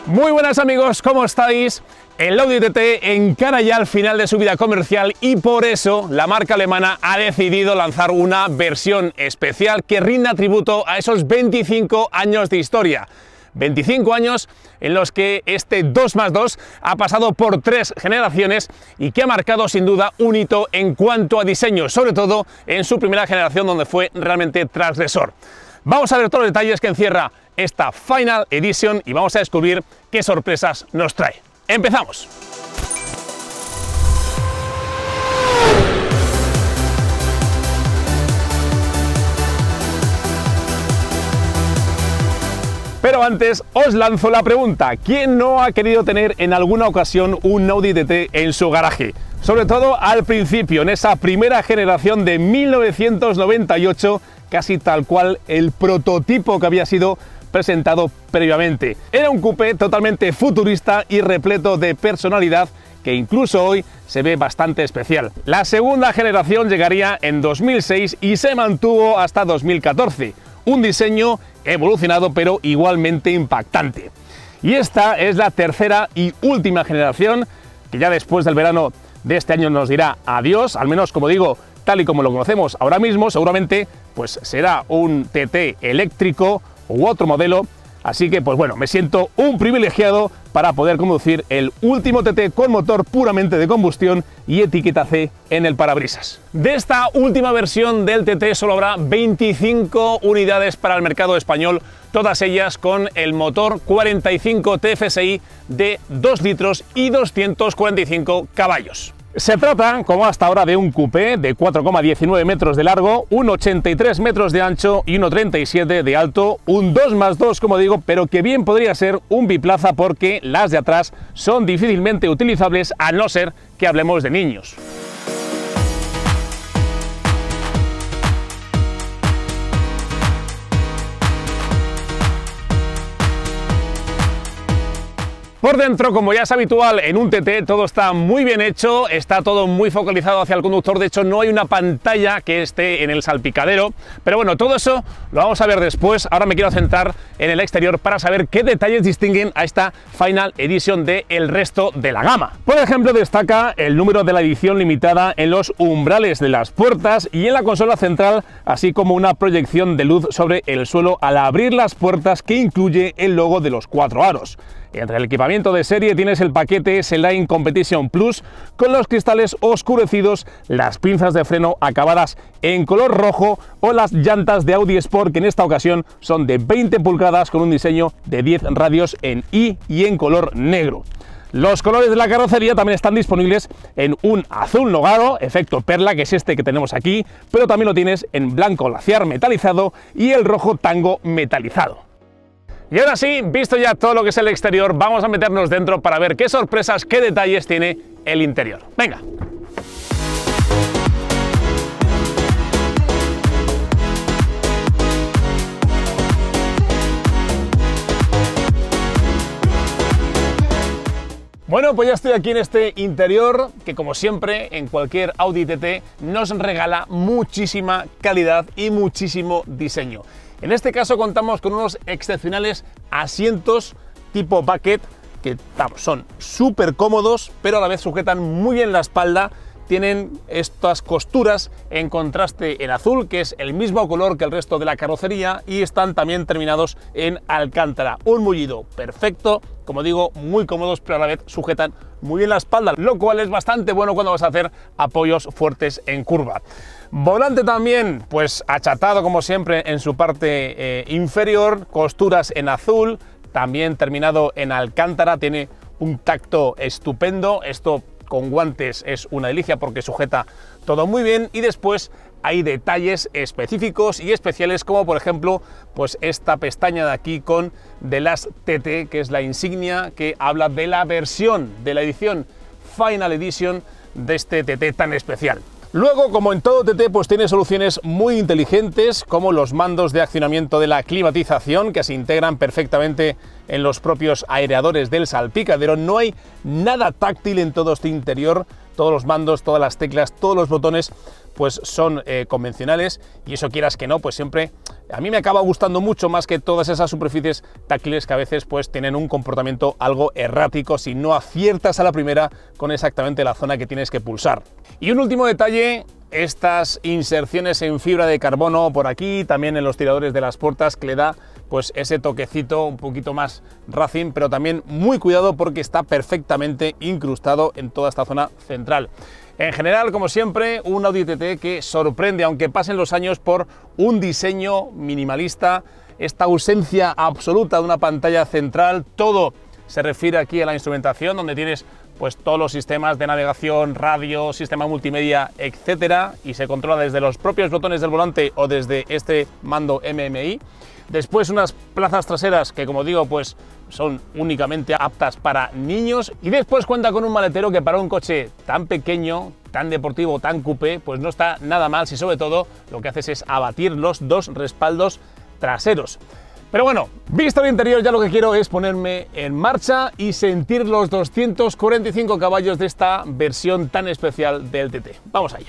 Muy buenas amigos, ¿cómo estáis? El Audi TT encara ya el final de su vida comercial y por eso la marca alemana ha decidido lanzar una versión especial que rinda tributo a esos 25 años de historia. 25 años en los que este 2+2 ha pasado por 3 generaciones y que ha marcado sin duda un hito en cuanto a diseño, sobre todo en su primera generación donde fue realmente transgresor. Vamos a ver todos los detalles que encierra esta Final Edition y vamos a descubrir qué sorpresas nos trae. ¡Empezamos! Pero antes os lanzo la pregunta, ¿quién no ha querido tener en alguna ocasión un Audi TT en su garaje? Sobre todo al principio, en esa primera generación de 1998, casi tal cual el prototipo que había sido presentado previamente. Era un coupé totalmente futurista y repleto de personalidad que incluso hoy se ve bastante especial. La segunda generación llegaría en 2006 y se mantuvo hasta 2014. Un diseño evolucionado pero igualmente impactante. Y esta es la tercera y última generación que ya después del verano de este año nos dirá adiós, al menos como digo, tal y como lo conocemos ahora mismo, seguramente pues será un TT eléctrico u otro modelo, así que pues bueno, me siento un privilegiado para poder conducir el último TT con motor puramente de combustión y etiqueta C en el parabrisas. De esta última versión del TT solo habrá 25 unidades para el mercado español, todas ellas con el motor 45 TFSI de 2 litros y 245 caballos. Se trata, como hasta ahora, de un coupé de 4,19 metros de largo, 1,83 metros de ancho y 1,37 de alto, un 2+2 como digo, pero que bien podría ser un biplaza porque las de atrás son difícilmente utilizables a no ser que hablemos de niños. Por dentro, como ya es habitual en un TT, todo está muy bien hecho, está todo muy focalizado hacia el conductor, de hecho no hay una pantalla que esté en el salpicadero, pero bueno, todo eso lo vamos a ver después. Ahora me quiero centrar en el exterior para saber qué detalles distinguen a esta Final Edition del resto de la gama. Por ejemplo, destaca el número de la edición limitada en los umbrales de las puertas y en la consola central, así como una proyección de luz sobre el suelo al abrir las puertas que incluye el logo de los 4 aros. Entre el equipamiento de serie tienes el paquete S-Line Competition Plus con los cristales oscurecidos, las pinzas de freno acabadas en color rojo o las llantas de Audi Sport que en esta ocasión son de 20 pulgadas con un diseño de 10 radios en I y en color negro. Los colores de la carrocería también están disponibles en un azul nogado, efecto perla, que es este que tenemos aquí, pero también lo tienes en blanco glaciar metalizado y el rojo tango metalizado. Y ahora sí, visto ya todo lo que es el exterior, vamos a meternos dentro para ver qué sorpresas, qué detalles tiene el interior. ¡Venga! Bueno, pues ya estoy aquí en este interior que, como siempre, en cualquier Audi TT nos regala muchísima calidad y muchísimo diseño. En este caso contamos con unos excepcionales asientos tipo bucket que son súper cómodos, pero a la vez sujetan muy bien la espalda. Tienen estas costuras en contraste en azul, que es el mismo color que el resto de la carrocería, y están también terminados en alcántara. Un mullido perfecto, como digo, muy cómodos, pero a la vez sujetan muy bien la espalda, lo cual es bastante bueno cuando vas a hacer apoyos fuertes en curva. Volante también, pues achatado como siempre en su parte inferior, costuras en azul, también terminado en alcántara, tiene un tacto estupendo, esto con guantes es una delicia porque sujeta todo muy bien, y después hay detalles específicos y especiales como por ejemplo pues esta pestaña de aquí con The Last TT, que es la insignia que habla de la versión de la edición Final Edition de este TT tan especial. Luego, como en todo TT, pues tiene soluciones muy inteligentes como los mandos de accionamiento de la climatización que se integran perfectamente en los propios aireadores del salpicadero. No hay nada táctil en todo este interior, todos los mandos, todas las teclas, todos los botones pues son convencionales, y eso, quieras que no, pues siempre a mí me acaba gustando mucho más que todas esas superficies táctiles que a veces pues tienen un comportamiento algo errático si no aciertas a la primera con exactamente la zona que tienes que pulsar. Y un último detalle, estas inserciones en fibra de carbono por aquí, también en los tiradores de las puertas, que le da pues ese toquecito un poquito más racing, pero también muy cuidado porque está perfectamente incrustado en toda esta zona central. En general, como siempre, un Audi TT que sorprende, aunque pasen los años, por un diseño minimalista, esta ausencia absoluta de una pantalla central. Todo se refiere aquí a la instrumentación, donde tienes pues todos los sistemas de navegación, radio, sistema multimedia, etcétera, y se controla desde los propios botones del volante o desde este mando MMI. Después unas plazas traseras que, como digo, pues son únicamente aptas para niños, y después cuenta con un maletero que para un coche tan pequeño, tan deportivo, tan coupé, pues no está nada mal, si sobre todo lo que haces es abatir los dos respaldos traseros. Pero bueno, visto el interior, ya lo que quiero es ponerme en marcha y sentir los 245 caballos de esta versión tan especial del TT. Vamos a ello.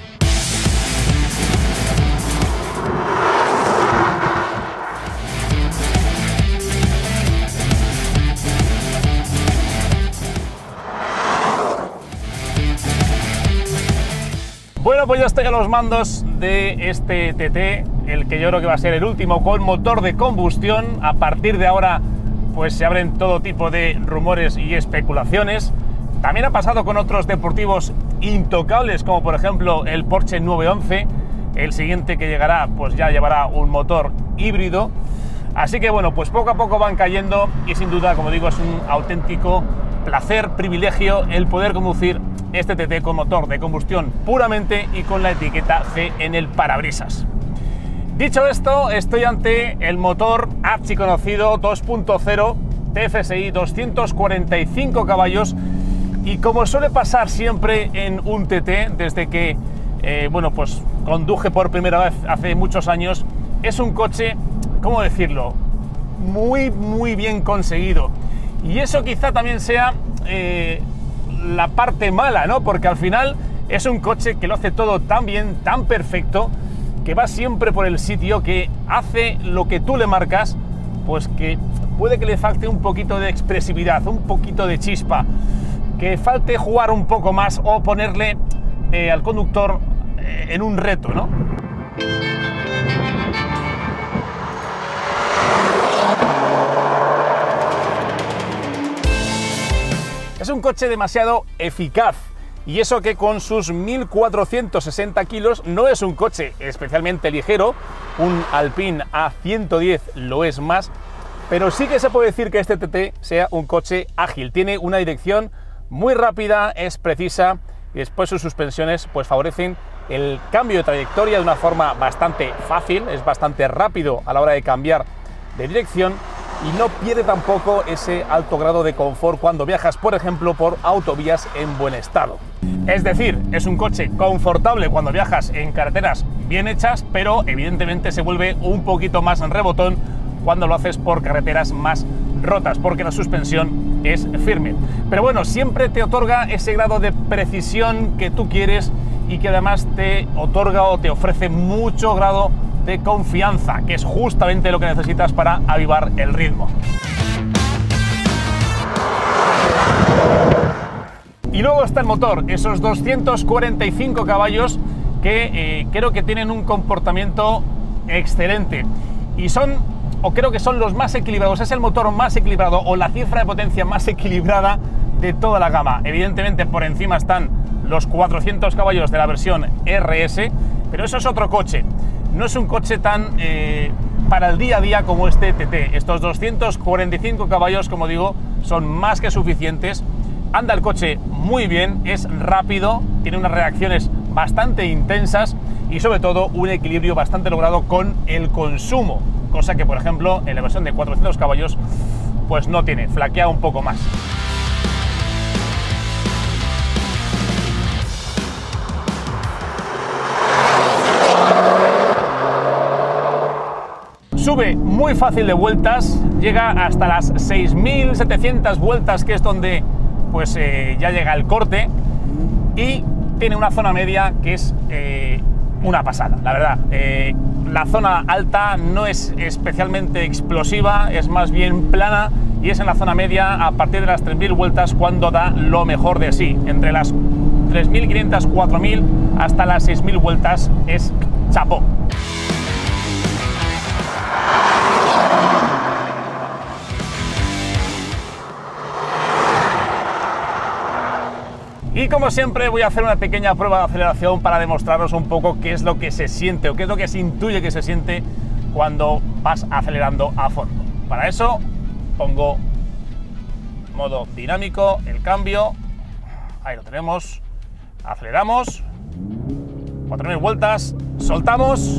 Bueno, pues ya estoy a los mandos de este TT, el que yo creo que va a ser el último con motor de combustión. A partir de ahora, pues se abren todo tipo de rumores y especulaciones. También ha pasado con otros deportivos intocables, como por ejemplo el Porsche 911. El siguiente que llegará, pues ya llevará un motor híbrido. Así que bueno, pues poco a poco van cayendo, y sin duda, como digo, es un auténtico placer, privilegio el poder conducir este TT con motor de combustión puramente y con la etiqueta C en el parabrisas. Dicho esto, estoy ante el motor archiconocido 2.0 TFSI, 245 caballos, y como suele pasar siempre en un TT, desde que bueno, pues conduje por primera vez hace muchos años, es un coche, ¿cómo decirlo?, muy bien conseguido. Y eso quizá también sea la parte mala, ¿no? Porque al final es un coche que lo hace todo tan bien, tan perfecto, que va siempre por el sitio, que hace lo que tú le marcas, pues que puede que le falte un poquito de expresividad, un poquito de chispa, que falte jugar un poco más o ponerle al conductor en un reto, ¿no? Es un coche demasiado eficaz, y eso que con sus 1460 kilos no es un coche especialmente ligero. Un Alpine A110 lo es más, pero sí que se puede decir que este TT sea un coche ágil. Tiene una dirección muy rápida, es precisa, y después sus suspensiones pues favorecen el cambio de trayectoria de una forma bastante fácil. Es bastante rápido a la hora de cambiar de dirección, y no pierde tampoco ese alto grado de confort cuando viajas, por ejemplo, por autovías en buen estado. Es decir, es un coche confortable cuando viajas en carreteras bien hechas, pero evidentemente se vuelve un poquito más rebotón cuando lo haces por carreteras más rotas, porque la suspensión es firme. Pero bueno, siempre te otorga ese grado de precisión que tú quieres, y que además te otorga o te ofrece mucho grado de confianza, que es justamente lo que necesitas para avivar el ritmo. Y luego está el motor, esos 245 caballos que creo que tienen un comportamiento excelente, y son, o creo que son los más equilibrados. Es el motor más equilibrado, o la cifra de potencia más equilibrada de toda la gama. Evidentemente por encima están los 400 caballos de la versión RS, pero eso es otro coche. No es un coche tan para el día a día como este TT. Estos 245 caballos, como digo, son más que suficientes. Anda el coche muy bien, es rápido, tiene unas reacciones bastante intensas, y sobre todo un equilibrio bastante logrado con el consumo, cosa que por ejemplo en la versión de 400 caballos pues no tiene, flaquea un poco más. Sube muy fácil de vueltas, llega hasta las 6.700 vueltas, que es donde pues ya llega el corte. y tiene una zona media que es una pasada, la verdad. La zona alta no es especialmente explosiva, es más bien plana, y es en la zona media a partir de las 3.000 vueltas cuando da lo mejor de sí. Entre las 3.500, 4.000 hasta las 6.000 vueltas es chapó. Y como siempre voy a hacer una pequeña prueba de aceleración para demostraros un poco qué es lo que se siente o qué es lo que se intuye que se siente cuando vas acelerando a fondo. Para eso pongo modo dinámico, el cambio, ahí lo tenemos, aceleramos, 4.000 vueltas, soltamos.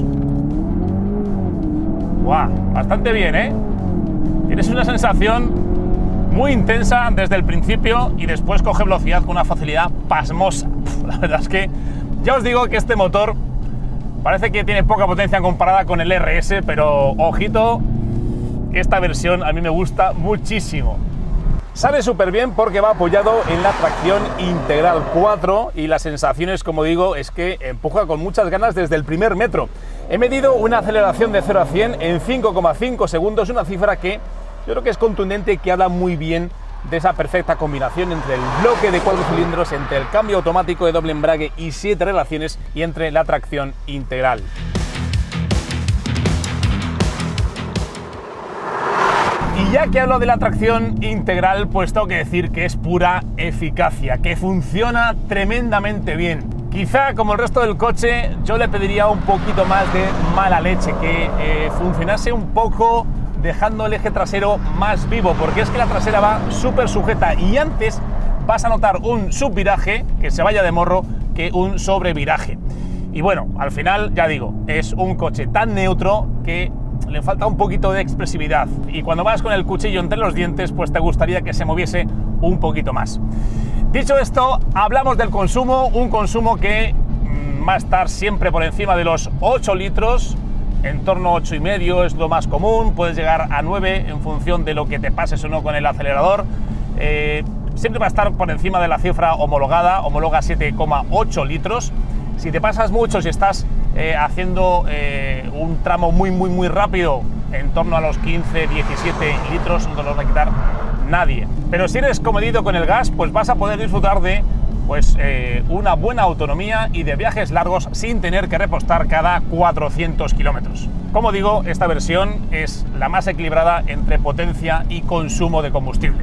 ¡Guau! Bastante bien, ¿eh? Tienes una sensación muy intensa desde el principio y después coge velocidad con una facilidad pasmosa. La verdad es que ya os digo que este motor parece que tiene poca potencia comparada con el RS, pero ojito, que esta versión a mí me gusta muchísimo. Sale súper bien porque va apoyado en la tracción integral 4 y las sensaciones, como digo, es que empuja con muchas ganas desde el primer metro. He medido una aceleración de 0 a 100 en 5,5 segundos, una cifra que yo creo que es contundente y que habla muy bien de esa perfecta combinación entre el bloque de 4 cilindros, entre el cambio automático de doble embrague y 7 relaciones y entre la tracción integral. Y ya que hablo de la tracción integral, pues tengo que decir que es pura eficacia, que funciona tremendamente bien. Quizá, como el resto del coche, yo le pediría un poquito más de mala leche, que funcionase un poco dejando el eje trasero más vivo, porque es que la trasera va súper sujeta y antes vas a notar un subviraje que se vaya de morro que un sobreviraje. Y bueno, al final, ya digo, es un coche tan neutro que le falta un poquito de expresividad y cuando vas con el cuchillo entre los dientes, pues te gustaría que se moviese un poquito más. Dicho esto, hablamos del consumo, un consumo que va a estar siempre por encima de los 8 litros, en torno a 8,5 es lo más común, puedes llegar a 9 en función de lo que te pases o no con el acelerador. Siempre va a estar por encima de la cifra homologada, homologa 7,8 litros. Si te pasas mucho, si estás haciendo un tramo muy rápido, en torno a los 15, 17 litros, no te los va a quitar nadie. Pero si eres comedido con el gas, pues vas a poder disfrutar de una buena autonomía y de viajes largos sin tener que repostar cada 400 kilómetros. Como digo, esta versión es la más equilibrada entre potencia y consumo de combustible.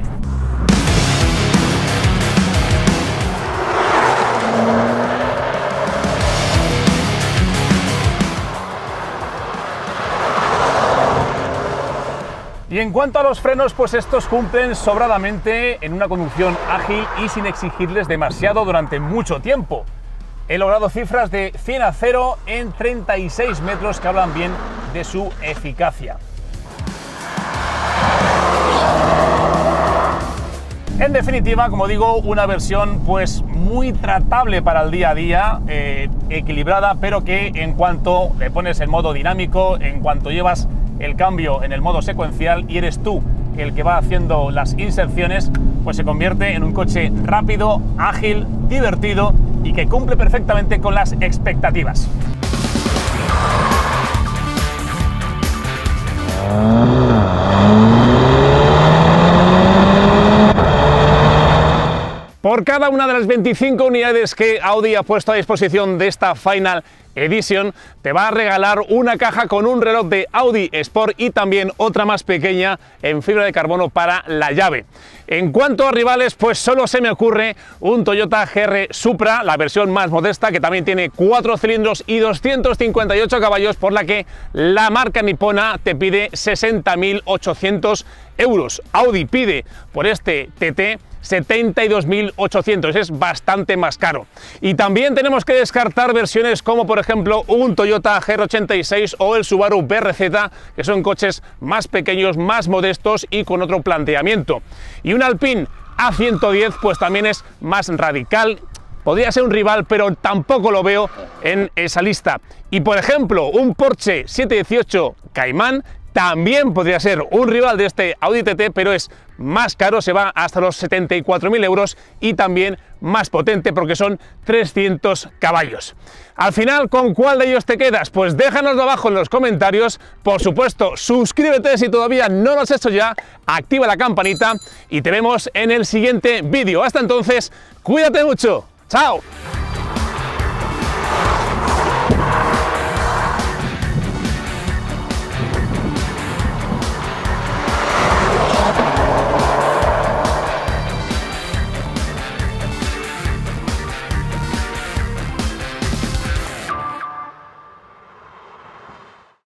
Y en cuanto a los frenos, pues estos cumplen sobradamente en una conducción ágil y sin exigirles demasiado durante mucho tiempo. He logrado cifras de 100 a 0 en 36 metros que hablan bien de su eficacia. En definitiva, como digo, una versión pues muy tratable para el día a día, equilibrada, pero que en cuanto le pones en modo dinámico, en cuanto llevas el cambio en el modo secuencial y eres tú el que va haciendo las inserciones, pues se convierte en un coche rápido, ágil, divertido y que cumple perfectamente con las expectativas. Por cada una de las 25 unidades que Audi ha puesto a disposición de esta Final Edition, te va a regalar una caja con un reloj de Audi Sport y también otra más pequeña en fibra de carbono para la llave. En cuanto a rivales, pues solo se me ocurre un Toyota GR Supra, la versión más modesta, que también tiene 4 cilindros y 258 caballos, por la que la marca nipona te pide 60.800 euros. Audi pide por este TT 72.800, es bastante más caro. Y también tenemos que descartar versiones como por ejemplo un Toyota GR86 o el Subaru BRZ, que son coches más pequeños, más modestos y con otro planteamiento. Y un Alpine A110 pues también es más radical, podría ser un rival, pero tampoco lo veo en esa lista. Y por ejemplo un Porsche 718 Cayman, también podría ser un rival de este Audi TT, pero es más caro, se va hasta los 74.000 euros y también más potente porque son 300 caballos. Al final, ¿con cuál de ellos te quedas? Pues déjanoslo abajo en los comentarios. Por supuesto, suscríbete si todavía no lo has hecho ya, activa la campanita y te vemos en el siguiente vídeo. Hasta entonces, cuídate mucho. ¡Chao!